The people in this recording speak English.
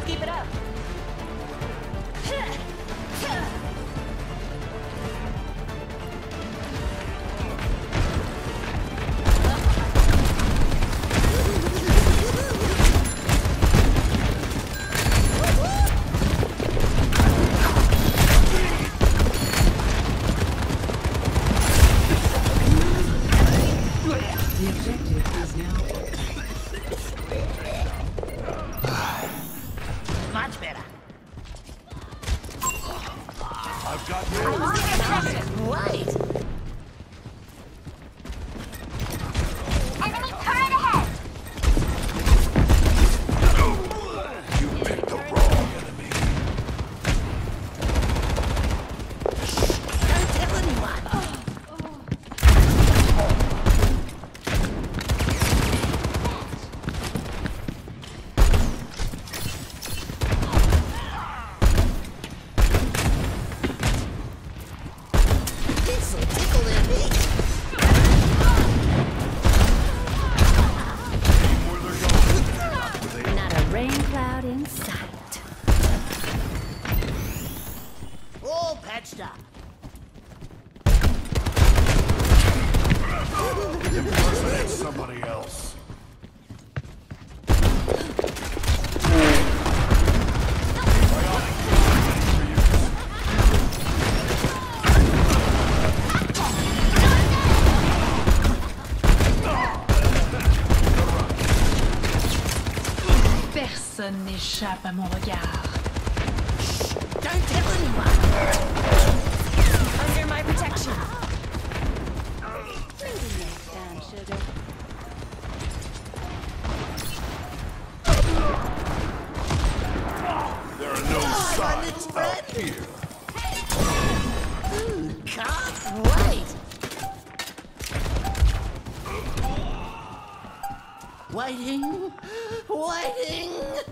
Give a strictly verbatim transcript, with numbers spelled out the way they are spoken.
Keep it up. The objective is now. Much better. I've got you. Right. Enemy turret ahead! You picked the wrong enemy. Don't tell anyone. This'll tickle their feet. Where they're going. Not a rain cloud in sight. All patched up. Impersonate somebody else. Personne n'échappe à mon regard. Don't tell anyone. Under my protection. Down, sugar. There are no signs out here. Can't wait. Waiting, waiting.